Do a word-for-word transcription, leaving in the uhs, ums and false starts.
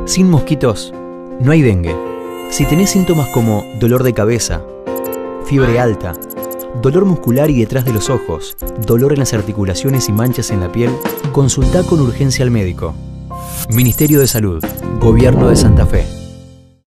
Sin mosquitos, no hay dengue. Si tenés síntomas como dolor de cabeza, fiebre alta, dolor muscular y detrás de los ojos, dolor en las articulaciones y manchas en la piel, consultá con urgencia al médico. Ministerio de Salud, Gobierno de Santa Fe.